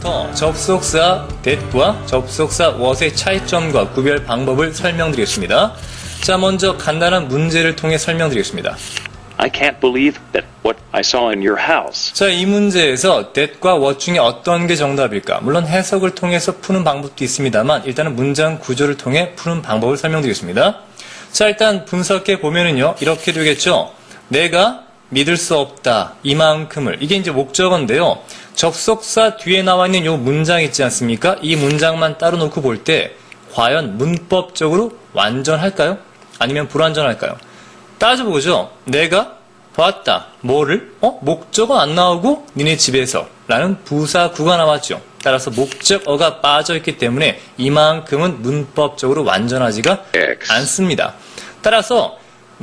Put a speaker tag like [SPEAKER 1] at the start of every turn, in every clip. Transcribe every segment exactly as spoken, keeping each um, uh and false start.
[SPEAKER 1] 지금부터 접속사 that과 접속사 what의 차이점과 구별 방법을 설명드리겠습니다. 자, 먼저 간단한 문제를 통해 설명드리겠습니다.
[SPEAKER 2] I can't believe that what I saw in your house.
[SPEAKER 1] 자, 이 문제에서 that과 what 중에 어떤 게 정답일까? 물론 해석을 통해서 푸는 방법도 있습니다만 일단은 문장 구조를 통해 푸는 방법을 설명드리겠습니다. 자, 일단 분석해 보면은요, 이렇게 되겠죠. 내가 믿을 수 없다, 이만큼을. 이게 이제 목적어인데요. 접속사 뒤에 나와 있는 이 문장 있지 않습니까? 이 문장만 따로 놓고 볼 때 과연 문법적으로 완전할까요? 아니면 불완전할까요? 따져보죠. 내가 봤다. 뭐를? 어? 목적어 안 나오고 니네 집에서 라는 부사구가 나왔죠. 따라서 목적어가 빠져있기 때문에 이만큼은 문법적으로 완전하지가
[SPEAKER 2] X.
[SPEAKER 1] 않습니다. 따라서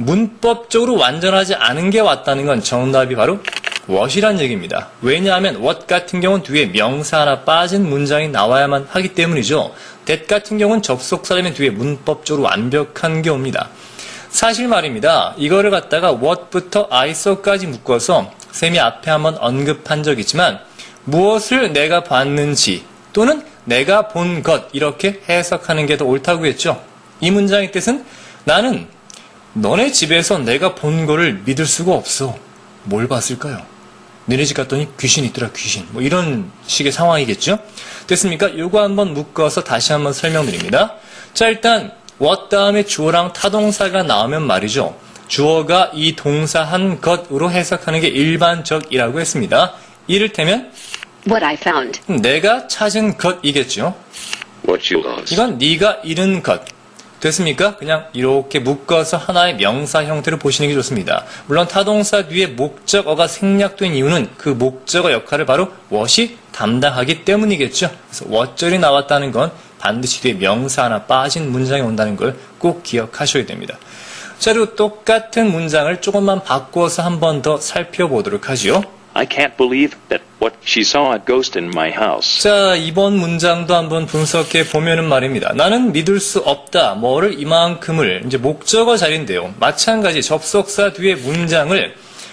[SPEAKER 1] 문법적으로 완전하지 않은 게 왔다는 건 정답이 바로 what이란 얘기입니다. 왜냐하면 what 같은 경우는 뒤에 명사 하나 빠진 문장이 나와야만 하기 때문이죠. that 같은 경우는 접속사라면 뒤에 문법적으로 완벽한 게 옵니다. 사실 말입니다. 이거를 갖다가 what부터 I saw까지 묶어서 쌤이 앞에 한번 언급한 적 있지만 무엇을 내가 봤는지 또는 내가 본 것 이렇게 해석하는 게 더 옳다고 했죠. 이 문장의 뜻은 나는 너네 집에서 내가 본 거를 믿을 수가 없어. 뭘 봤을까요? 너네 집 갔더니 귀신 있더라, 귀신. 뭐 이런 식의 상황이겠죠? 됐습니까? 요거 한번 묶어서 다시 한번 설명드립니다. 자, 일단 what 다음에 주어랑 타동사가 나오면 말이죠. 주어가 이 동사 한 것으로 해석하는 게 일반적이라고 했습니다. 이를테면
[SPEAKER 3] What I found.
[SPEAKER 1] 내가 찾은 것이겠죠.
[SPEAKER 2] What you lost.
[SPEAKER 1] 이건 네가 잃은 것. 됐습니까? 그냥 이렇게 묶어서 하나의 명사 형태로 보시는 게 좋습니다. 물론 타동사 뒤에 목적어가 생략된 이유는 그 목적어 역할을 바로 what이 담당하기 때문이겠죠. 그래서 what절이 나왔다는 건 반드시 뒤에 명사 하나 빠진 문장이 온다는 걸 꼭 기억하셔야 됩니다. 자, 그리고 똑같은 문장을 조금만 바꿔서 한 번 더 살펴보도록 하죠.
[SPEAKER 2] I can't believe that what she saw a ghost in my house.
[SPEAKER 1] 자, 이번 문장도 한번 분석해 보면은 말입니다. 나는 믿을 수 없다. 뭐를 이만큼을 이제 목적어 자리인데요. 마찬가지 접속사 뒤에 문장을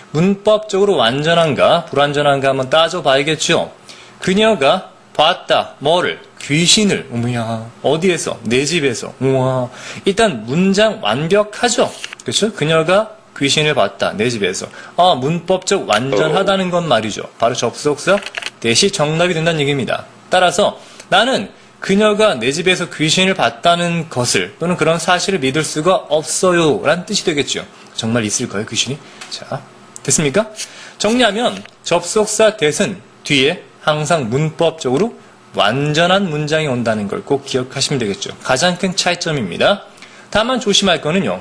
[SPEAKER 1] 문법적으로 완전한가 불완전한가 한번 따져봐야겠죠. 그녀가 봤다. 뭐를? 귀신을. 어머야. 어디에서? 내 집에서. 우와. 일단 문장 완벽하죠. 그렇죠? 그녀가 귀신을 봤다. 내 집에서. 아, 문법적 완전하다는 건 말이죠. 바로 접속사 대시 정답이 된다는 얘기입니다. 따라서 나는 그녀가 내 집에서 귀신을 봤다는 것을 또는 그런 사실을 믿을 수가 없어요 라는 뜻이 되겠죠. 정말 있을까요, 귀신이? 자, 됐습니까? 정리하면 접속사 that은 뒤에 항상 문법적으로 완전한 문장이 온다는 걸 꼭 기억하시면 되겠죠. 가장 큰 차이점입니다. 다만 조심할 거는요.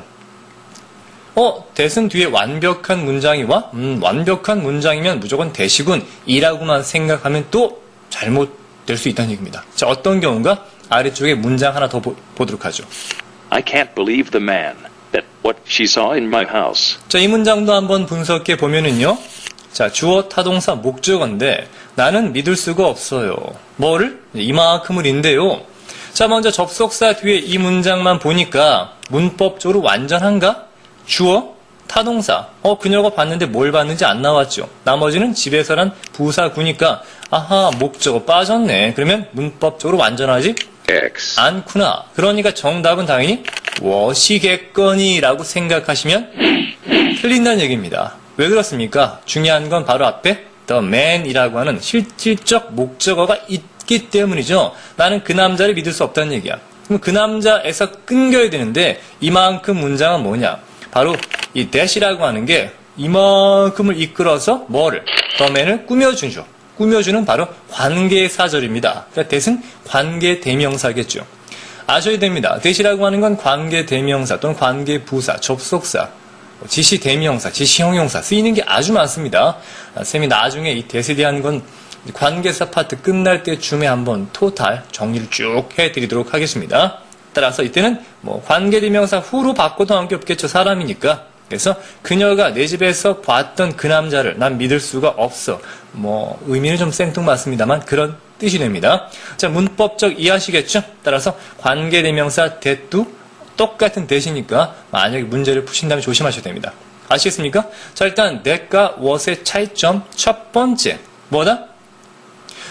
[SPEAKER 1] 어, that은 뒤에 완벽한 문장이 와? 음, 완벽한 문장이면 무조건 that이군 이라고만 생각하면 또 잘못될 수 있다는 얘기입니다. 자, 어떤 경우인가? 아래쪽에 문장 하나 더 보, 보도록 하죠.
[SPEAKER 2] I can't believe the man that what she saw in my house.
[SPEAKER 1] 자, 이 문장도 한번 분석해 보면은요. 자, 주어 타동사 목적어인데 나는 믿을 수가 없어요. 뭐를? 이만큼을 인데요. 자, 먼저 접속사 뒤에 이 문장만 보니까 문법적으로 완전한가? 주어, 타동사. 어, 그녀가 봤는데 뭘 봤는지 안 나왔죠. 나머지는 집에서란 부사구니까 아하, 목적어 빠졌네. 그러면 문법적으로 완전하지
[SPEAKER 2] X.
[SPEAKER 1] 않구나. 그러니까 정답은 당연히 what이겠거니 라고 생각하시면 틀린다는 얘기입니다. 왜 그렇습니까? 중요한 건 바로 앞에 the man이라고 하는 실질적 목적어가 있기 때문이죠. 나는 그 남자를 믿을 수 없다는 얘기야. 그럼 그 남자에서 끊겨야 되는데 이만큼 문장은 뭐냐? 바로 이 that이라고 하는 게 이만큼을 이끌어서 뭐를? the man을 꾸며주죠. 꾸며주는 바로 관계사절입니다. 그러니까 that은 관계대명사겠죠. 아셔야 됩니다. that이라고 하는 건 관계대명사 또는 관계부사, 접속사, 지시대명사, 지시형용사 쓰이는 게 아주 많습니다. 쌤이 나중에 이 that에 대한 건 관계사 파트 끝날 때쯤에 한번 토탈 정리를 쭉 해드리도록 하겠습니다. 따라서 이때는 뭐 관계대명사 후로 바꿔도 한 게 없겠죠. 사람이니까. 그래서 그녀가 내 집에서 봤던 그 남자를 난 믿을 수가 없어. 뭐 의미는 좀 생뚱맞습니다만 그런 뜻이 됩니다. 자, 문법적 이해하시겠죠? 따라서 관계대명사 that도 똑같은 that이니까 만약에 문제를 푸신다면 조심하셔야 됩니다. 아시겠습니까? 자, 일단 that과 what의 차이점 첫 번째 뭐다?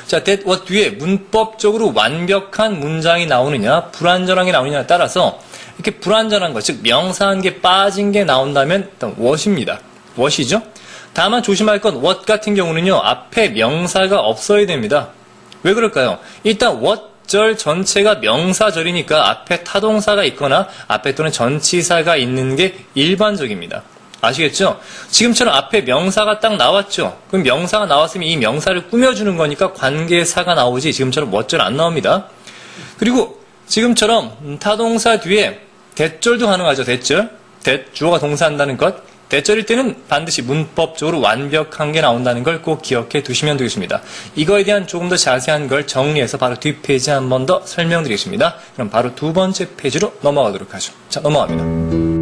[SPEAKER 1] 자, that, what 뒤에 문법적으로 완벽한 문장이 나오느냐, 불완전한 게 나오느냐에 따라서 이렇게 불완전한 것, 즉 명사한 게 빠진 게 나온다면 일단 what입니다. what이죠? 다만 조심할 건 what 같은 경우는요, 앞에 명사가 없어야 됩니다. 왜 그럴까요? 일단 what 절 전체가 명사절이니까 앞에 타동사가 있거나 앞에 또는 전치사가 있는 게 일반적입니다. 아시겠죠? 지금처럼 앞에 명사가 딱 나왔죠? 그럼 명사가 나왔으면 이 명사를 꾸며주는 거니까 관계사가 나오지 지금처럼 what절 안 나옵니다. 그리고 지금처럼 타동사 뒤에 대절도 가능하죠. 대절. 대, 주어가 동사한다는 것. 대절일 때는 반드시 문법적으로 완벽한 게 나온다는 걸 꼭 기억해 두시면 되겠습니다. 이거에 대한 조금 더 자세한 걸 정리해서 바로 뒷페이지에 한 번 더 설명드리겠습니다. 그럼 바로 두 번째 페이지로 넘어가도록 하죠. 자, 넘어갑니다.